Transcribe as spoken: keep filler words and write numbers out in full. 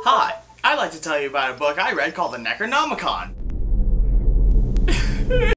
Hi, I'd like to tell you about a book I read called the Necronomicon.